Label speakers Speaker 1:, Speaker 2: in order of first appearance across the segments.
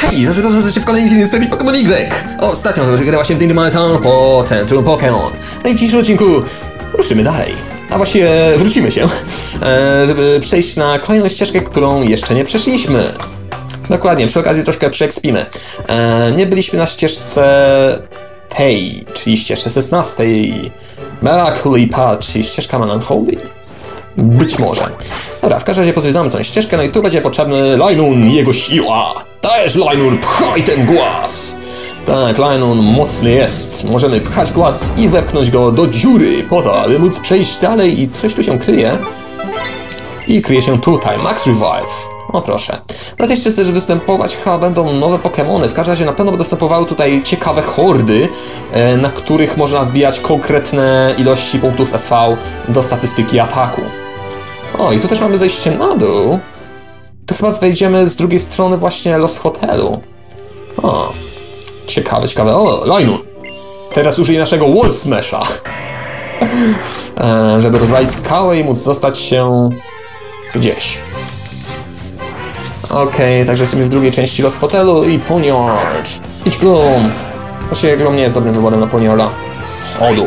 Speaker 1: Hej, dobrze że w kolejnej filmie serii Pokémon Y. Ostatnio grała się w Dynamaton po Centrum Pokémon. No i w dzisiejszym odcinku ruszymy dalej. A właściwie wrócimy się, żeby przejść na kolejną ścieżkę, którą jeszcze nie przeszliśmy. Dokładnie, przy okazji troszkę przyekspimy. Nie byliśmy na ścieżce tej, czyli ścieżce 16. Melancholy Path, czyli ścieżka Melancholy? Być może. Dobra, w każdym razie pozwiedzamy tą ścieżkę, no i tu będzie potrzebny Lynun i jego siła. Dajesz, Lynun, pchaj ten głaz! Tak, Lynun mocny jest. Możemy pchać głaz i wepchnąć go do dziury, po to, aby móc przejść dalej i coś tu się kryje. I kryje się tutaj, Max Revive. O proszę. Na tej ścieżce, żeby występować, chyba będą nowe Pokémony. W każdym razie na pewno będą występowały tutaj ciekawe hordy, na których można wbijać konkretne ilości punktów EV do statystyki ataku. O, i tu też mamy zejście na dół. Tu chyba wejdziemy z drugiej strony właśnie Los Hotelu. O, ciekawe, ciekawe. O, Lynun! Teraz użyj naszego Wall Smasha, żeby rozwalić skałę i móc dostać się gdzieś. Okej, także jesteśmy w drugiej części Los Hotelu i Poniard. Idź, Gloom. Właściwie Gloom nie jest dobrym wyborem na Poniarda. Chodu.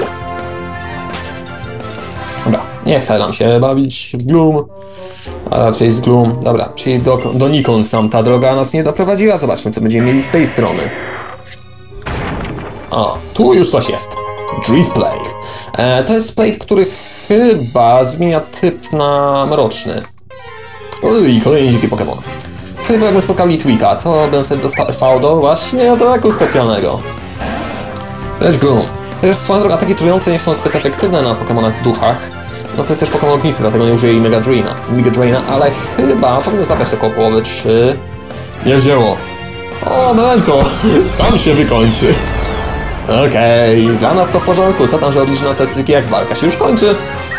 Speaker 1: Dobra, nie chce nam się bawić w Gloom, a raczej z Gloom. Dobra, czyli do Nikon tam ta droga nas nie doprowadziła. Zobaczmy, co będziemy mieli z tej strony. O, tu już coś jest. Drift Plague. To jest Plague, który chyba zmienia typ na mroczny. Uj, kolejny dziki Pokémon. Chyba jakbym spotkał Litwika, to bym wtedy dostał EV do właśnie ataku specjalnego. Lecz Gloom. Chociaż swoją drogą ataki trujące nie są zbyt efektywne na Pokémonach duchach. No to jest też Pokémon ognisty, dlatego nie użyję Mega Draina, ale chyba powinien zabrać to koło połowy, czy... Nie wzięło. O, Memento! Sam się wykończy. Okej, dla nas to w porządku. Co tam, że obniży nam statystyki, jak walka się już kończy?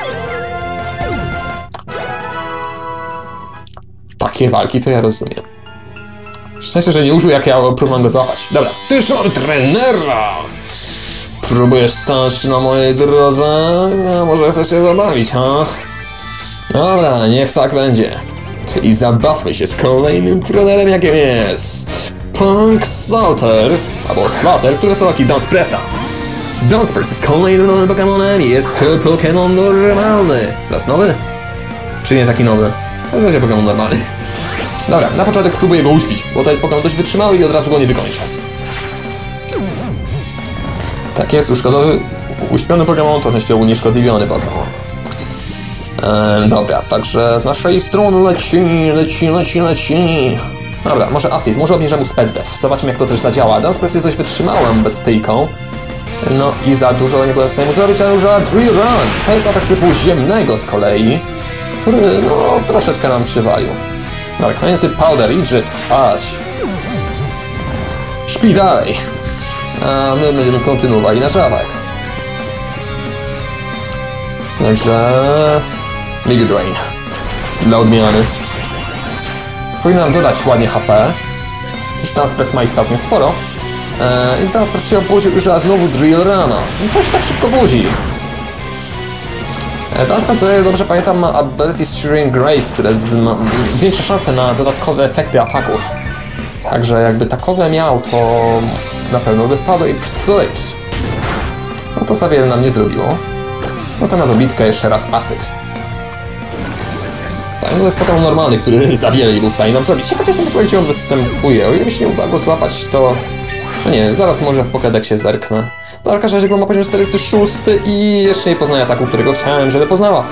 Speaker 1: Takie walki to ja rozumiem. Szczęście, że nie użył, jak ja próbowałem go złapać. Dobra. Ty szor trenera! Próbujesz stanąć na mojej drodze? A może chcesz się zabawić, ha? Dobra, niech tak będzie. Czyli zabawmy się z kolejnym trenerem, jakim jest Punk Salter, albo Slaughter, który są taki Dunspressa. Dunspress jest kolejnym nowym Pokémonem i jest to Pokémon normalny. Teraz nowy? Czy nie taki nowy? W razie Pokémon normalny. Dobra, na początek spróbuję go uśpić, bo to jest Pokémon dość wytrzymały i od razu go nie wykończę. Tak jest, uśpiony Pokémon to częściowo unieszkodliwiony Pokémon. Dobra, także z naszej strony leci. Dobra, może Acid, może obniżę mu Spec Def. Zobaczymy, jak to też zadziała. Dunspress jest dość wytrzymałym bezstyjką. No i za dużo nie byłem w stanie mu zrobić, ale użyła Drill Run. To jest atak typu ziemnego z kolei, który no troszeczkę nam przywalił. Dobra, kończy Powder, idźże spać. Śpi dalej. A my będziemy kontynuowali nasz atak. Także... Mega Drain. Dla odmiany. Powinnam dodać ładnie HP. Już Dunspress ma ich całkiem sporo. I Dunspress się obudził już raz znowu Drill Runa. No co się tak szybko budzi? Dunspress, dobrze pamiętam, ma Ability Shearing Grace, które ma większe szanse na dodatkowe efekty ataków. Także jakby takowe miał, to na pewno by wpadło i Pursuit. No to za wiele nam nie zrobiło. No to na dobitkę jeszcze raz Acid. Tak, no to jest Pokémon normalny, który za wiele nie był w stanie nam zrobić. Ciekaw jestem tylko, gdzie on występuje. O ile mi się nie uda go złapać, to... No nie, zaraz może w Pokédexie zerknę. No, w każdym razie ma poziom 46 i jeszcze nie poznaje ataku, którego chciałem, żeby poznała.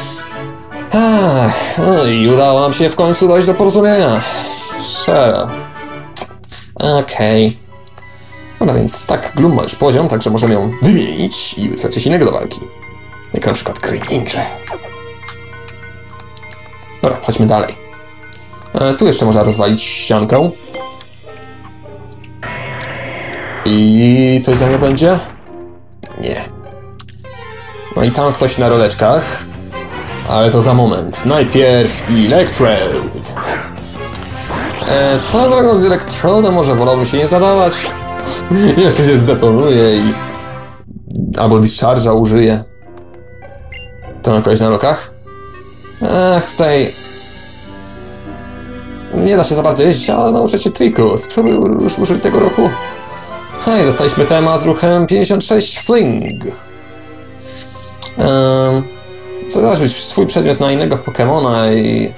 Speaker 1: No i udało nam się w końcu dojść do porozumienia. Szera. Okej. No więc tak, Gloom ma już poziom, także możemy ją wymienić i wysłać coś innego do walki. Jak na przykład Greninja. Dobra, chodźmy dalej. Tu jeszcze można rozwalić ściankę. I coś za mną będzie? Nie. No i tam ktoś na roleczkach. Ale to za moment. Najpierw Electrode. Swoją drogą z Electrodem może wolałbym się nie zadawać. Jeszcze się zdetonuje i... albo Discharge'a użyję. To ma kogoś na rokach? Ach, tutaj... Nie da się za bardzo jeździć, ale nauczę cię triku. Spróbuj już użyć tego roku. Hej, dostaliśmy temat z ruchem 56 Fling. Zarzuć swój przedmiot na innego Pokemona i...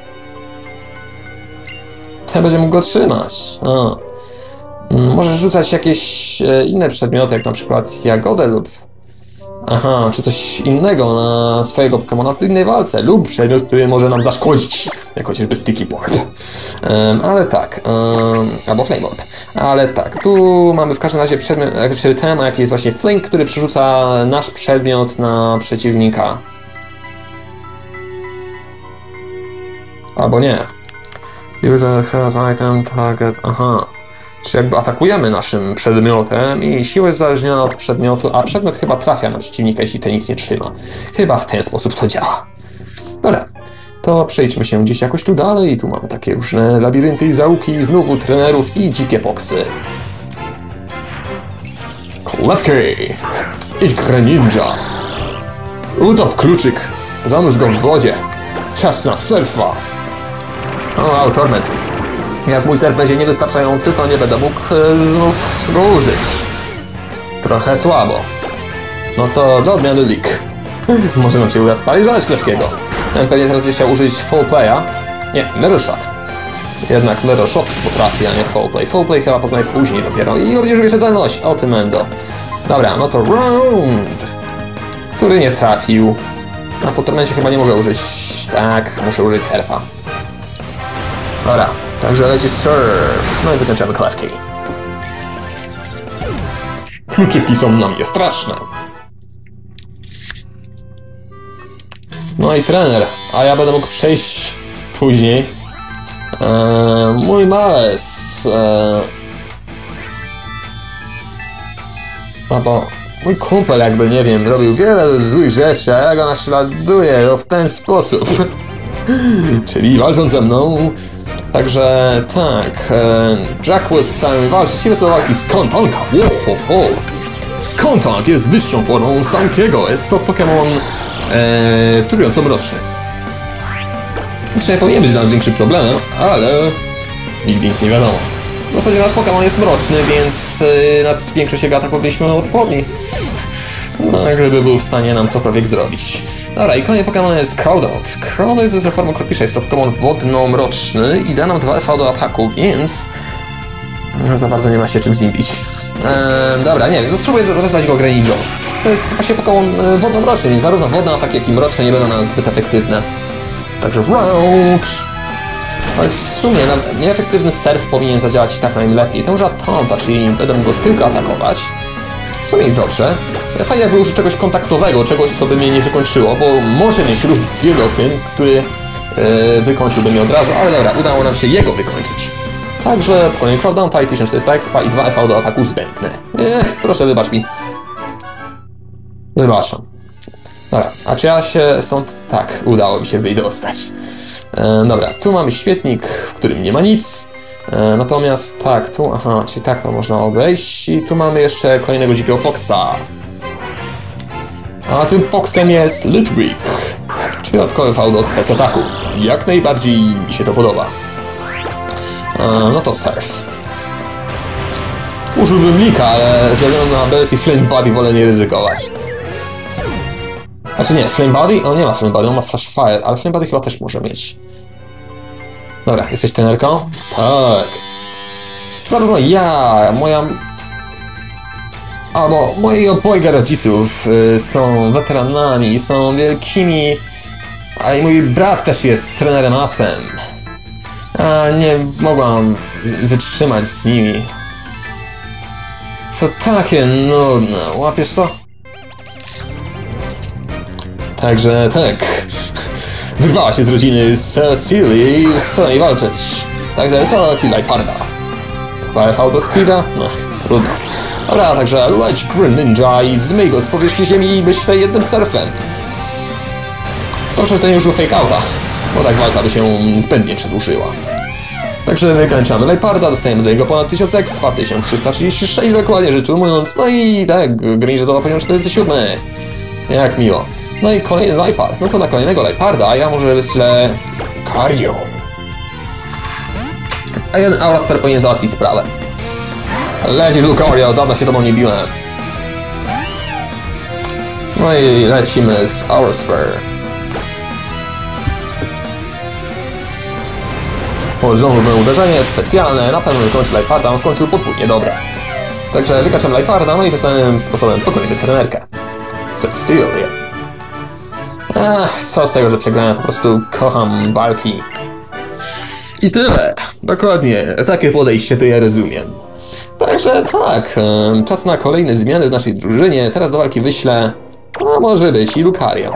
Speaker 1: ten będzie mógł go trzymać. Możesz rzucać jakieś inne przedmioty, jak na przykład jagodę lub... aha, czy coś innego na swojego Pokemona w innej walce, lub przedmiot, który może nam zaszkodzić, jak chociażby Sticky Board. Ale tak, albo Flame Orb. Ale tak, tu mamy w każdym razie przedmiot, czy temat, jaki jest właśnie Fling, który przerzuca nasz przedmiot na przeciwnika. Albo nie. User has item target, aha. Czy jakby atakujemy naszym przedmiotem i siła jest uzależniona od przedmiotu, a przedmiot chyba trafia na przeciwnika, jeśli ten nic nie trzyma. Chyba w ten sposób to działa. Dobra, to przejdźmy się gdzieś jakoś tu dalej. Tu mamy takie różne labirynty i zaułki, znowu trenerów i dzikie poksy. Klefki! Idź Greninja! Utop kluczyk! Zanurz go w wodzie! Czas na surfa! O, Torment. Jak mój surf będzie niewystarczający, to nie będę mógł znów go użyć. Trochę słabo. No to do odmiany leak. Może nam się uda spalić Klefkiego. Ten pewnie teraz będzie chciał użyć Fall Playa. Nie, Mirror Shot. Jednak Mirror Shot potrafi, a nie Fall Play. Fall Play chyba poznaje później dopiero. I obniżył jeszcze celność. O tym endo. Dobra, no to Round. Który nie trafił. A po tormencie chyba nie mogę użyć. Tak, muszę użyć surfa. Dobra, także leci surf. No i wykończamy Klefki. Kluczyki są na mnie straszne. No i trener, a ja będę mógł przejść później. Mój Males. Bo mój kumpel jakby, nie wiem, robił wiele złych rzeczy, a ja go naśladuję w ten sposób. Czyli walcząc ze mną. Także tak, Jack was z samym walczyć, ile są walki z Skuntank. Skuntank jest wyższą formą Stankiego, jest to Pokémon trująco-mroczny. Czyli powinien być dla nas większym problemem, ale nigdy nic nie wiadomo. W zasadzie nasz Pokémon jest mroczny, więc na większość jego ataków byliśmy odporni. No, gdyby był w stanie nam cokolwiek zrobić. Dobra, i kolejny Pokémon jest Crowdot. Crowdot jest formą Kropisza, jest to Pokémon wodno-mroczny i da nam 2 FV do ataku, więc... no, za bardzo nie ma się czym z nim bić. Dobra, nie wiem, spróbuję rozwać go Greninja. To jest właśnie Pokémon wodno-mroczny, więc zarówno wodne ataki, jak i mroczne nie będą na nas zbyt efektywne. Także Round! Ale w sumie nieefektywny surf powinien zadziałać tak najlepiej. To używa Taunta, czyli będę mógł go tylko atakować. W sumie dobrze. Fajnie jakby użyć czegoś kontaktowego, czegoś co by mnie nie wykończyło, bo może mieć ruch Gilotyn, który wykończyłby mnie od razu, ale dobra, udało nam się jego wykończyć. Także kolejny Crowdown, 1400 expa i 2 FV do ataku zbędne. Proszę wybacz mi. Wybaczam. Dobra, a czy ja się stąd... tak, udało mi się wydostać. Dobra, tu mamy świetnik, w którym nie ma nic. Natomiast tak, tu, aha, czyli tak to można obejść. I tu mamy jeszcze kolejnego dzikiego Poksa. A tym Poksem jest Litwick, czyli dodatkowy V do spec ataku. Jak najbardziej mi się to podoba. No to surf. Użyłbym Lika, ale ze względu na ability Flame Body wolę nie ryzykować. Znaczy nie, Flame Body? On nie ma Flame Body, on ma Flash Fire, ale Flame Body chyba też może mieć. Dobra, jesteś trenerką? Tak. Zarówno ja, albo moi obojga rodziców są weteranami, są wielkimi, a i mój brat też jest trenerem asem. A nie mogłam wytrzymać z nimi. To takie nudne, łapiesz to? Także tak. Wyrwała się z rodziny Cecily i chce jej walczyć. Także co Liparda. 2 FV do speeda? No, trudno. Dobra, także leć Greninja i zmyj go z powierzchni ziemi i myślę jednym surfem. Dobrze, że to nie użył fake outa, bo tak walka by się zbędnie przedłużyła. Także wykończamy Liparda, dostajemy za niego ponad 1000 expa, 1336 dokładnie rzecz ujmując. No i tak, Greninja do poziom 47. Jak miło. No i kolejny Lipard. No to na kolejnego Liparda ja może wyślę Cario. A jeden Aurasfer powinien załatwić sprawę. Lecisz, Lucario, dawno się tobą nie biłem. No i lecimy z Aurasfer. Porządne uderzenie specjalne, na pewno wykończy Liparda, w końcu podwójnie dobre. Także wykaczam Liparda, no i tym samym sposobem pokonujemy trenerkę. Cecilia. Co z tego, że przegrałem, po prostu kocham walki. I tyle. Dokładnie, takie podejście to ja rozumiem. Także tak, czas na kolejne zmiany w naszej drużynie. Teraz do walki wyślę, a może być i Lucario.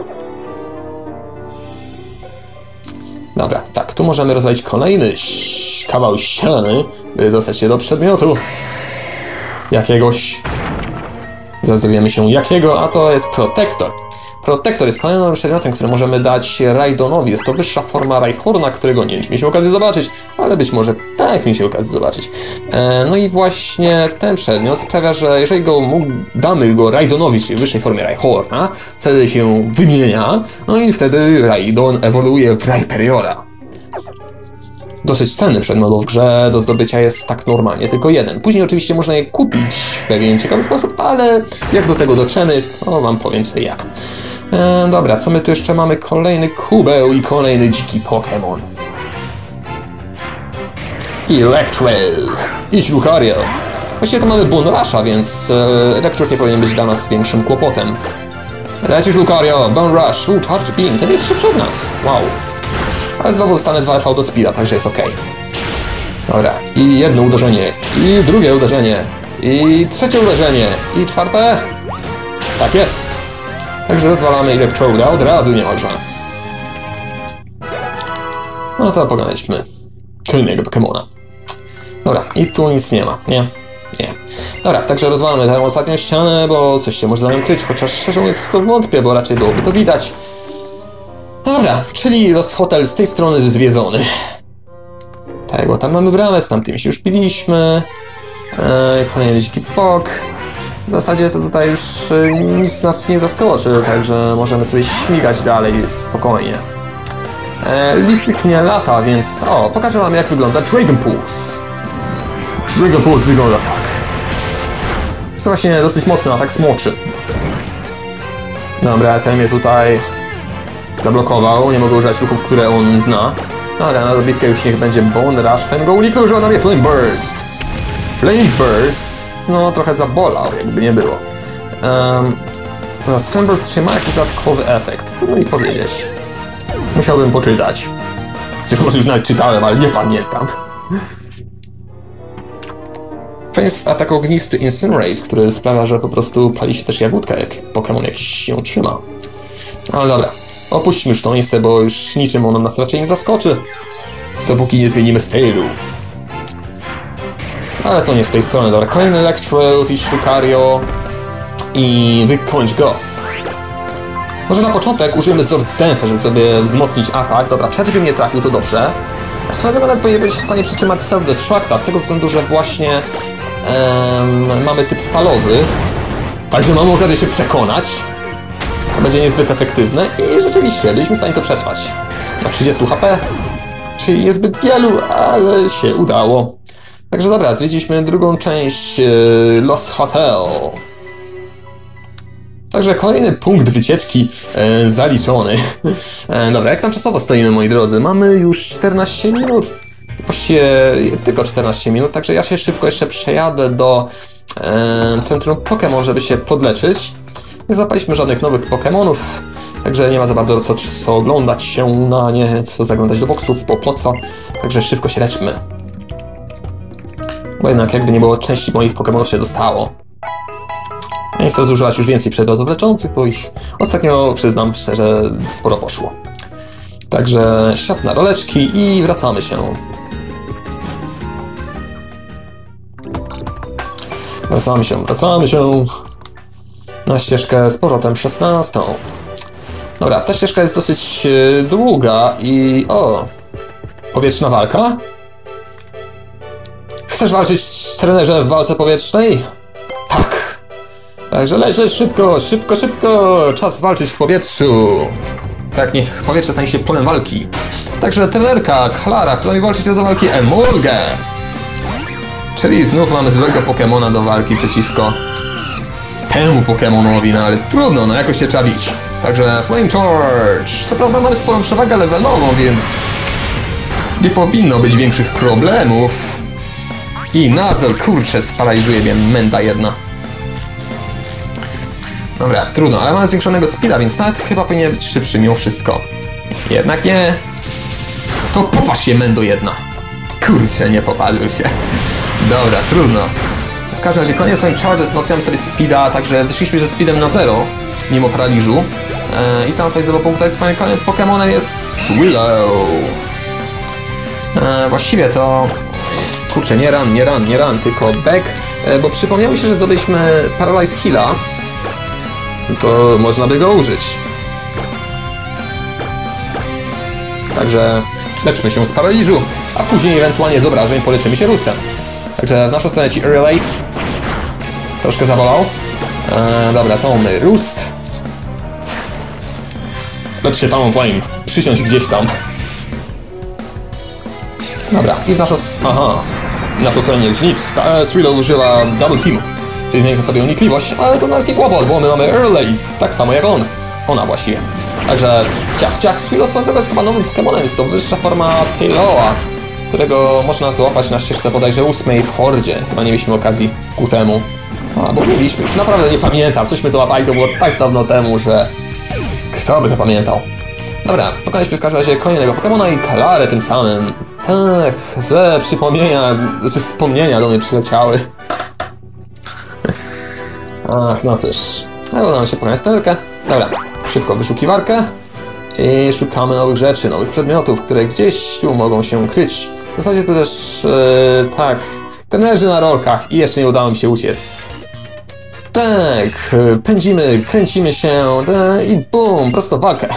Speaker 1: Dobra, tak, tu możemy rozwalić kolejny kawał ściany, by dostać się do przedmiotu jakiegoś. Zaraz dowiemy się jakiego, a to jest Protektor. Protektor jest kolejnym przedmiotem, który możemy dać Raidonowi. Jest to wyższa forma Rhyhorna, którego nie wiem, czy mi się okazji zobaczyć, ale być może tak mi się okazji zobaczyć. No i właśnie ten przedmiot sprawia, że jeżeli damy go Raidonowi, czyli wyższej formie Rhyhorna, wtedy się wymienia, no i wtedy Raidon ewoluuje w Rhyperiora. Dosyć cenny przedmiot, bo w grze do zdobycia jest tak normalnie tylko jeden. Później oczywiście można je kupić w pewien ciekawy sposób, ale jak do tego dotrzemy, to wam powiem co i jak. Dobra, co my tu jeszcze mamy? Kolejny kubeł i kolejny dziki Pokémon. Electrode. Idź, Lucario. Właściwie to mamy Bone Rusha, więc Electrode nie powinien być dla nas większym kłopotem. Lecisz, Lucario, Bone Rush, Charge Beam, ten jest szybszy od nas. Wow. Ale znowu dostanę 2 FV do speeda, także jest ok. Dobra, i jedno uderzenie, i drugie uderzenie, i trzecie uderzenie, i czwarte. Tak jest. Także rozwalamy Electrode'a od razu niemalże. No to pogadaliśmy kolejnego Pokémona. Dobra, i tu nic nie ma, nie? Nie. Dobra, także rozwalamy tę ostatnią ścianę, bo coś się może za nią kryć, chociaż szczerze mówiąc w to wątpię, bo raczej byłoby to widać. Dobra, czyli Lost Hotel z tej strony zwiedzony. Tak, bo tam mamy bramę, z tamtymi się już piliśmy. Kolejny dziki pok. W zasadzie to tutaj już nic nas nie zaskoczy, także możemy sobie śmigać dalej spokojnie. Litwik nie lata, więc pokażę wam jak wygląda Dragon Pulse. Dragon Pulse wygląda tak. Jest właśnie dosyć mocny atak smoczy. Dobra, ten mnie tutaj zablokował, nie mogę używać ruchów, które on zna. Dobra, na dobitkę już niech będzie Bone Rush, ten go uniknął, używa na mnie Flame Burst. Flame Burst, no trochę zabolał, jakby nie było. Natomiast Flame Burst czy ma jakiś dodatkowy efekt? Trudno mi powiedzieć. Musiałbym poczytać. Chociaż może już nawet czytałem, ale nie pamiętam. Fajny jest atak ognisty Incinerate, który sprawia, że po prostu pali się też jagódka, jak Pokémon jakiś się trzyma. Ale dobra. Opuśćmy już to miejsce, bo już niczym ono nas raczej nie zaskoczy, dopóki nie zmienimy stylu. Ale to nie z tej strony. Dobra, kolejny Electrode, idź Lucario i wykończ go. Może na początek użyjemy Sword Dance'a, żeby sobie wzmocnić atak. Dobra, Charge by mnie trafił, to dobrze. A swoją drogą powinien być w stanie przytrzymać Self-Destructa, z tego względu, że właśnie mamy typ stalowy. Także mamy okazję się przekonać. To będzie niezbyt efektywne i rzeczywiście byliśmy w stanie to przetrwać. Na 30 HP, czyli niezbyt wielu, ale się udało. Także dobra, zwiedziliśmy drugą część Lost Hotel. Także kolejny punkt wycieczki zaliczony. Dobra, jak tam czasowo stoimy, moi drodzy? Mamy już 14 minut. Właściwie tylko 14 minut, także ja się szybko jeszcze przejadę do centrum Pokémon, żeby się podleczyć. Nie zapaliśmy żadnych nowych Pokémonów, także nie ma za bardzo co oglądać się na nie, co zaglądać do boksów, bo po co. Także szybko się leczmy. Bo jednak jakby nie było, części moich Pokémonów się dostało. Nie chcę zużywać już więcej przedmiotów leczących, bo ich ostatnio, przyznam szczerze, sporo poszło. Także siat na roleczki i wracamy się. Wracamy się na ścieżkę z powrotem 16. Dobra, ta ścieżka jest dosyć długa i... powietrzna walka? Chcesz walczyć, trenerze, w walce powietrznej? Tak. Także lecieć szybko, szybko, czas walczyć w powietrzu. Tak, niech powietrze stanie się polem walki. Także trenerka Klara chce mi walczyć o walki Emolgę. Czyli znów mamy złego Pokemona do walki przeciwko temu Pokemonowi, no ale trudno, no jakoś się trzeba bić. Także Flame Charge. Co prawda mamy sporą przewagę levelową, więc nie powinno być większych problemów. I Nuzzle, kurczę, sparaliżuje mnie menda jedna. Dobra, trudno, ale mamy zwiększonego speeda, więc nawet chyba powinien być szybszy mimo wszystko. Jednak nie. To popatrz się, mendo jedna. Kurczę, nie popatrzył się. Dobra, trudno. W każdym razie koniec Flame Charge, wzmacniamy sobie speeda, także wyszliśmy ze speedem na 0, mimo paraliżu. I tam face'owo punkta z kolejnym Pokemonem jest Swillow. Właściwie to... Kurczę, nie run, tylko back, bo przypomniało mi się, że zdobyliśmy Paralyze Heal'a. To można by go użyć. Także leczmy się z paraliżu, a później ewentualnie z obrażeń poleczymy się Roostem. Także w naszą stronę ci Aerial Ace. Troszkę zabolał. Dobra, to mamy Roost. Lecz się tam Flame. Przysiądź gdzieś tam. Dobra, i w naszą... Aha. W naszą stronę nie leci nic. Swillow używa Double Team. Czyli zwiększa sobie unikliwość, ale to nas nie kłopot, bo my mamy Aerial Ace, tak samo jak on. Ona właściwie. Także ciach. Swillow swoją drogą jest chyba nowym Pokemonem, jest to wyższa forma Tailloa, którego można złapać na ścieżce bodajże 8 w Hordzie. Chyba nie mieliśmy okazji ku temu. Bo mieliśmy, już naprawdę nie pamiętam. Cośmy to łapali, to było tak dawno temu, że... Kto by to pamiętał? Dobra, pokonaliśmy w każdym razie kolejnego Pokemona i Klarę tym samym. Ach, złe wspomnienia do mnie przyleciały. Ach, no cóż. Udało nam się pokonać trenerkę. Dobra, szybko wyszukiwarkę. I szukamy nowych rzeczy, nowych przedmiotów, które gdzieś tu mogą się kryć. W zasadzie tu też, tak, trenerzy na rolkach i jeszcze nie udało mi się uciec. Tak, pędzimy, kręcimy się i bum, prosto w walkę.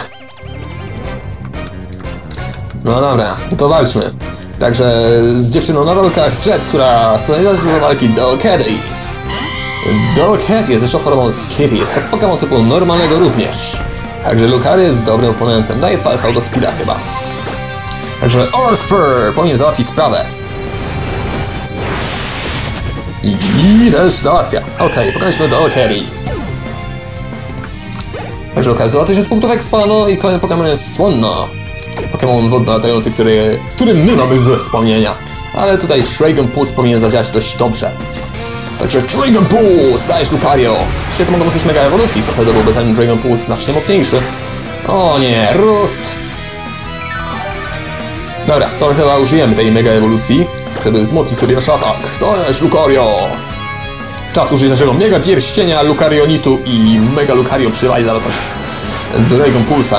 Speaker 1: No dobra, to walczmy. Także z dziewczyną na rolkach Jet, która chce nawiązać do walki Dokedy. Dokedy jest jeszcze formą Skitty, jest to Pokémon typu normalnego również. Także Lucario jest dobrym oponentem, daje 2 do speeda chyba. Także Orspur powinien załatwić sprawę. I też załatwia. Okej, pokonaliśmy Dokedy. Także okazja, za 1000 punktów expa, no i kolejny Pokémon jest Swanna. Pokémon wodno latający, z którym my mamy złe wspomnienia. Ale tutaj Dragon Pulse powinien zadziałać dość dobrze. Także Dragon Pulse, dajesz Lucario. Dzisiaj to mogą użyć mega ewolucji, co wtedy byłby ten Dragon Pulse znacznie mocniejszy. O nie, Roost! Dobra, to chyba użyjemy tej mega ewolucji, żeby wzmocnić sobie nasz atak. Dajesz Lucario! Czas użyć naszego mega pierścienia Lucarionitu i mega Lucario przywali zaraz aż Dragon Pulsa.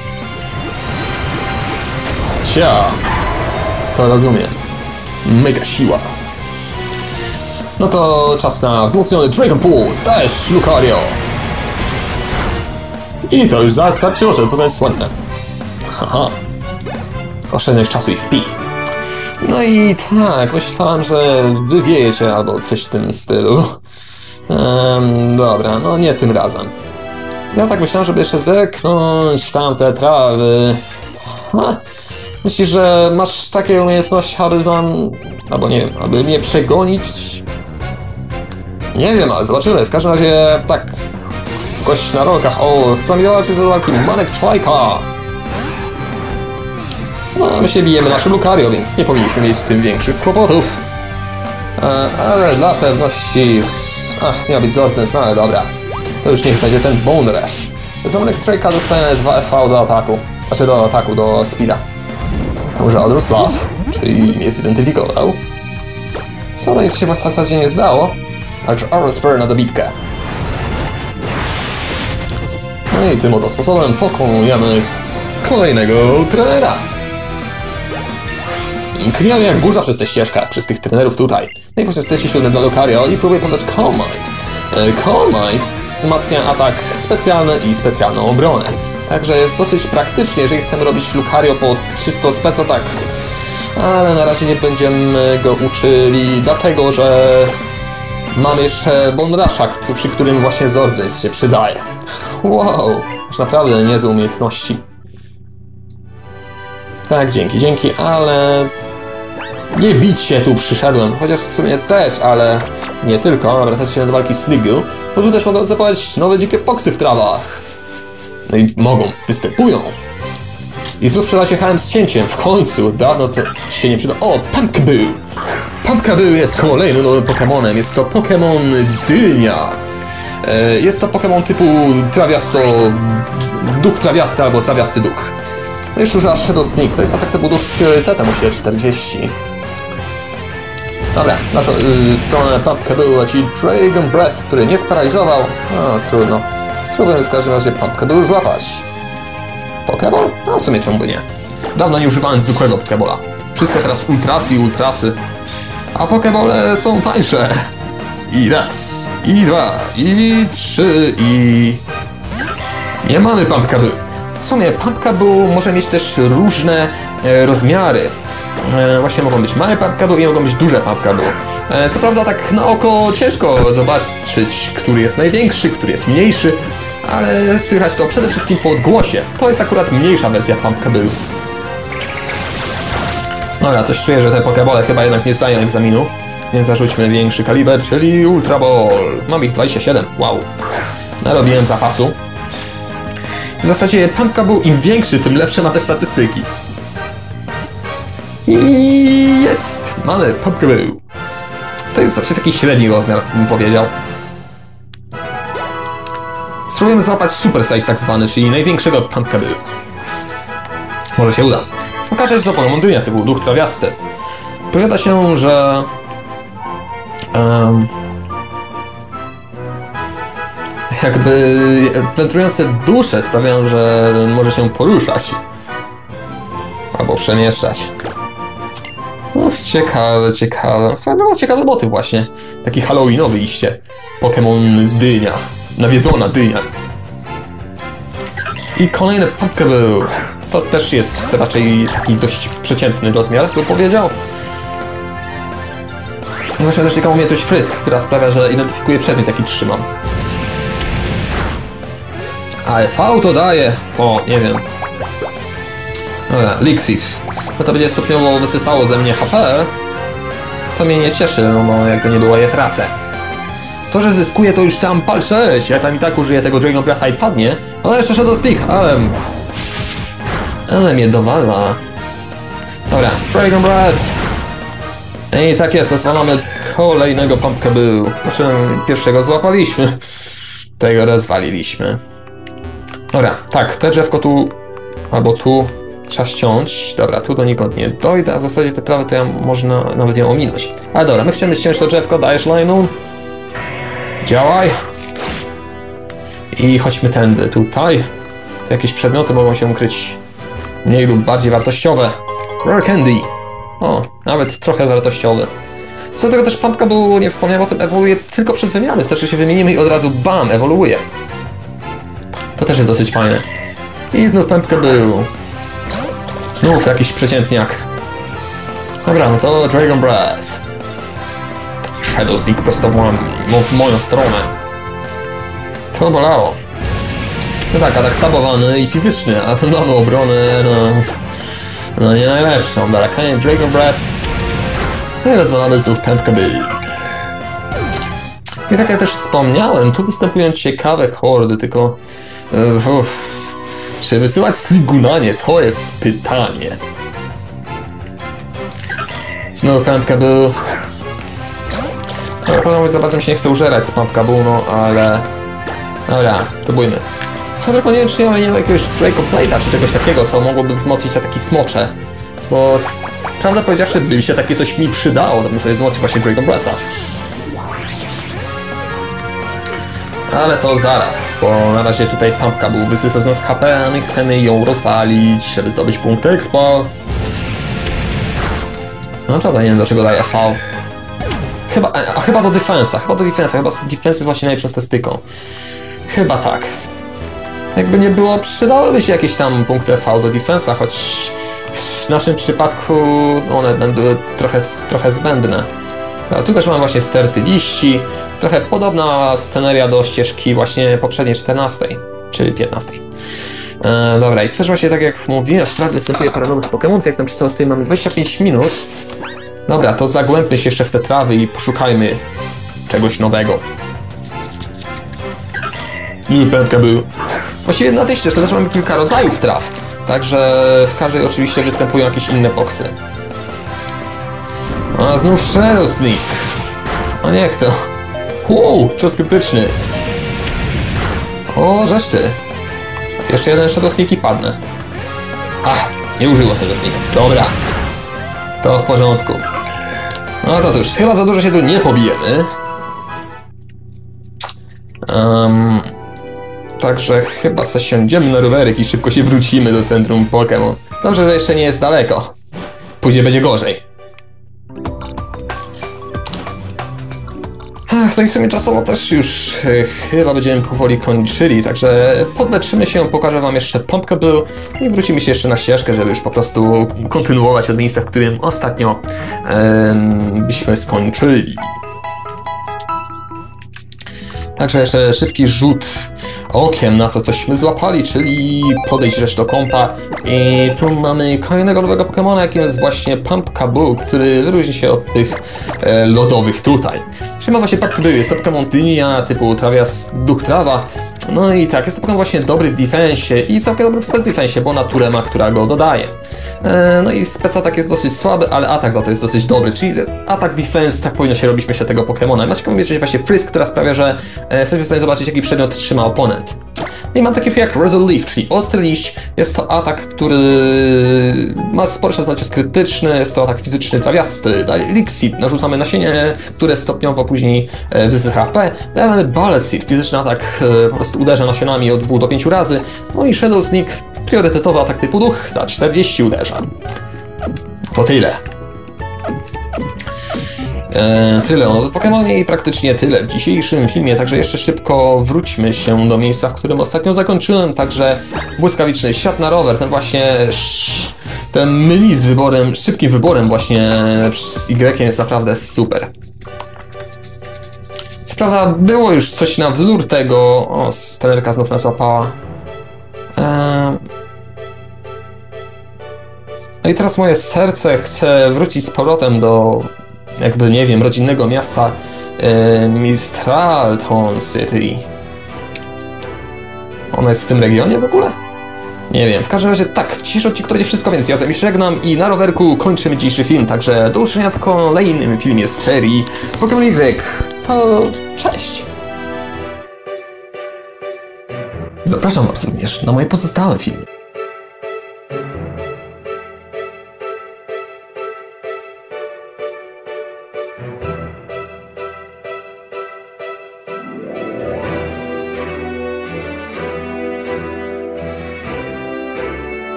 Speaker 1: Cia! To rozumiem. Mega siła. No to czas na wzmocniony Dragon Pulse. Dajesz Lucario! I to już zastarczyło, żeby pokonać Swannę. Haha. Oszczędność czasu i kpi. No i tak, myślałem, że wywiejecie albo coś w tym stylu. Dobra, no nie tym razem. Ja tak myślałem, żeby jeszcze zerknąć w tamte trawy. Myślisz, że masz takie umiejętności, albo nie wiem, aby mnie przegonić? Nie wiem, ale zobaczymy. W każdym razie, tak, gość na rolkach. O, chcę mi walczyć do walki Manek Trajka. No, my się bijemy naszym Lucario, więc nie powinniśmy mieć z tym większych kłopotów. Ale dla pewności... Ach, miał być Zorcens, no ale dobra. To już niech będzie ten Bone Rush. Manek Trajka dostaje 2 FV do ataku. Znaczy do ataku, do speeda. Może Odruslav, czyli nie zidentyfikował. Co no się w zasadzie nie zdało. Także Aerospur na dobitkę. No i tym oto sposobem pokonujemy kolejnego trenera. Kniamy jak burza przez tę ścieżkę, przez tych trenerów tutaj. No i po 47 dla Lucario i próbuję poznać Calm Mind. Calm Mind wzmacnia atak specjalny i specjalną obronę. Także jest dosyć praktycznie, jeżeli chcemy robić Lucario pod 300 spec atak. Ale na razie nie będziemy go uczyli, dlatego że mamy jeszcze Bone Rusha, przy którym właśnie Zordzens się przydaje. Wow, już naprawdę niezłe umiejętności. Tak, dzięki, ale... Nie bić się, tu przyszedłem, chociaż w sumie też, ale nie tylko, wracać się do walki z Sligu, bo tu też mogą zapalać nowe dzikie poksy w trawach. No i występują. I znów przyda się HM z cięciem, w końcu, dawno to się nie przyda. O, Pumpkaboo! Pumpkaboo jest kolejnym nowym Pokemonem, jest to Pokemon Dynia. Jest to Pokemon typu duch trawiasty albo trawiasty duch. No już używa Shadow Sneak, to jest atak typu duch z priorytetem, myślę 40. Dobra, naszą stronę Pumpkaboo leci Dragon Breath, który nie sparaliżował. No, trudno. Spróbujemy w każdym razie Pumpkaboo złapać. Pokeball? No w sumie czemu by nie. Dawno nie używałem zwykłego Pokebola. Wszystko teraz ultrasy i ultrasy. A Pokebole są tańsze. I raz, i dwa, i trzy, i... Nie mamy Pumpkaboo. W sumie Pumpkaboo może mieć też różne rozmiary. Właśnie mogą być małe Pumpkaboo i mogą być duże Pumpkaboo. Co prawda tak na oko ciężko zobaczyć, który jest największy, który jest mniejszy, ale słychać to przede wszystkim po odgłosie. To jest akurat mniejsza wersja Pumpkaboo. Dobra, coś czuję, że te Pokebole chyba jednak nie zdają egzaminu, więc zarzućmy większy kaliber, czyli Ultra Ball. Mam ich 27, wow. Narobiłem zapasu. W zasadzie Pumpkaboo im większy, tym lepsze ma te statystyki. I jest! Mamy Pumpkaboo. To jest znaczy taki średni rozmiar, bym powiedział. Spróbujemy złapać Super Size tak zwany, czyli największego Pumpkaboo. Może się uda. Okaże się, że to Pokemon Dynia typu duch trawiasty. Powiada się, że... jakby wędrujące dusze sprawiają, że może się poruszać. Albo przemieszczać. No, ciekawe. Swoją drogą ciekawe motyw właśnie. Taki halloweenowy iście. Pokemon Dynia. Nawiedzona dynia. I kolejny Pumpkaboo. To też jest raczej taki dość przeciętny rozmiar, bym powiedział. I właśnie też ciekawą umiejętność Frysk, która sprawia, że identyfikuje przedmiot, jaki trzymam. A EV to daje... O, nie wiem. Dobra, Lixit. No to będzie stopniowo wysysało ze mnie HP, co mnie nie cieszy, no bo jak to nie było, je tracę. To, że zyskuję, to już tam pal 6, jak tam i tak użyję tego Dragon Breatha i padnie. O, jeszcze Shadow Sneak, ale mnie dowala. Dobra, Dragon Breath. I tak jest, rozwalamy kolejnego Pumpkaboo. Znaczy, pierwszego złapaliśmy, tego rozwaliliśmy. Dobra, tak, te drzewko tu, albo tu trzeba ściąć. Dobra, tu donikąd nie dojdę, a w zasadzie te trawy to ja można nawet ją ominąć. Ale dobra, my chcemy ściąć to drzewko, dajesz line'u. Działaj. I chodźmy tędy, tutaj. Jakieś przedmioty mogą się ukryć mniej lub bardziej wartościowe. Rare Candy. O, nawet trochę wartościowy. Co do tego też Pumpkaboo, nie wspomniałem o tym, ewoluuje tylko przez wymiany. Wystarczy się wymienimy i od razu bam, ewoluuje. To też jest dosyć fajne. I znów Pumpkaboo. Znów jakiś przeciętniak. Dobra, no to Dragon Breath. Shadow Sneak prosto w moją stronę. To bolało. No tak, atak stabowany i fizyczny, a mamy obronę, no nie najlepszą. Dobra, koniec Dragon Breath. No i rozwalamy znów Pumpkaboo. I tak jak też wspomniałem, tu występują ciekawe hordy, tylko... czy wysyłać Sligunanie? To jest pytanie. Znowu Pumpkaboo. No, za bardzo mi się nie chce użerać z Pumpkaboo, no ale... Dobra, próbujmy. Co tylko nie wiem, czy nie ma jakiegoś Draco Blade'a czy czegoś takiego, co mogłoby wzmocnić ataki smocze. Bo prawdę powiedziawszy, by się takie coś mi przydało, to bym sobie wzmocnił właśnie Dragon Breatha. Ale to zaraz, bo na razie tutaj Pumpkaboo wysysa z nas HP, a my chcemy ją rozwalić, żeby zdobyć punkt expo. Naprawdę nie wiem, do czego daje V. Chyba do defensa, chyba defense jest właśnie najlepszą statystyką. Chyba tak. Jakby nie było, przydałyby się jakieś tam punkty V do defensa, choć w naszym przypadku one będą trochę zbędne. Ale tu też mamy właśnie sterty liści, trochę podobna sceneria do ścieżki właśnie poprzedniej 14, czyli 15. Dobra, i też właśnie tak jak mówiłem, w sprawie występuje parę nowych Pokémonów, jak nam czytało tutaj mamy 25 minut. Dobra, to zagłębmy się jeszcze w te trawy i poszukajmy czegoś nowego. Pępka był. Właściwie na tej ścieżce też mamy kilka rodzajów traw, także w każdej oczywiście występują jakieś inne poksy. A znów Shadow Sneak. O niech to. Wow, cios krytyczny. O, żeż ty. Jeszcze jeden Shadow Sneak i padnę. Ach, nie użyło Shadow Sneak. Dobra. To w porządku. No to cóż, chyba za dużo się tu nie pobijemy. Także chyba zasiądziemy na rowerek i szybko się wrócimy do centrum Pokémon. Dobrze, że jeszcze nie jest daleko. Później będzie gorzej. Ach, no i w sumie czasowo też już chyba będziemy powoli kończyli, także podleczymy się, pokażę wam jeszcze Pumpkaboo i wrócimy się jeszcze na ścieżkę, żeby już po prostu kontynuować od miejsca, w którym ostatnio byśmy skończyli. Także jeszcze szybki rzut okiem na to, cośmy złapali, czyli podejść też do kompa. I tu mamy kolejnego nowego Pokemona, jakim jest właśnie Pumpkaboo, który wyróżni się od tych lodowych tutaj. Czyli ma właśnie Pumpkaboo, jest to Pokemon linia typu trawias, duch trawa. No i tak, jest to Pokemon właśnie dobry w defensie i całkiem dobry w spec defensie, bo naturę ma, która go dodaje. No i spec atak jest dosyć słaby, ale atak za to jest dosyć dobry, czyli atak defense, tak powinno się robić myślę tego Pokemona. Na ciekawe jest właśnie Frisk, która sprawia, że jesteśmy w stanie zobaczyć, jaki przedmiot trzyma oponent. No i mam takie jak Resolve Leaf, czyli ostry liść. Jest to atak, który ma spore szanse na cios krytyczny, jest to atak fizyczny trawiasty. Lick Seed, narzucamy nasienie, które stopniowo później wysycha HP. Dajemy Bullet Seed, fizyczny atak, po prostu uderza nasionami od 2 do 5 razy. No i Shadow Sneak, priorytetowy atak typu duch, za 40 uderza. To tyle. Tyle o nowym Pokemonie i praktycznie tyle w dzisiejszym filmie, także jeszcze szybko wróćmy się do miejsca, w którym ostatnio zakończyłem, także błyskawiczny siad na rower, ten właśnie ten menu z wyborem, szybkim wyborem właśnie z Y jest naprawdę super. Co prawda było już coś na wzór tego, o, stenerka znów nas łapała. No i teraz moje serce chce wrócić z powrotem do jakby, nie wiem, rodzinnego miasta Mistralton City. Ono jest w tym regionie w ogóle? Nie wiem, w każdym razie tak, w dzisiejszym odcinku to będzie wszystko, więc ja z wami żegnam i na rowerku kończymy dzisiejszy film, także do usłyszenia w kolejnym filmie z serii Pokémon Y. To cześć! Zapraszam was również na moje pozostałe filmy.